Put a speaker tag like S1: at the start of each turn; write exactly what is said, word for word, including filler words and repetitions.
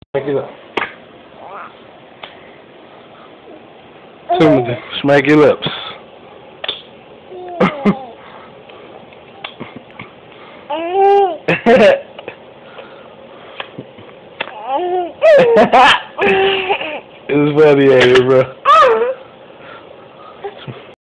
S1: Smack it up. Timothy, smack your lips. It's funny, ain't it, bro?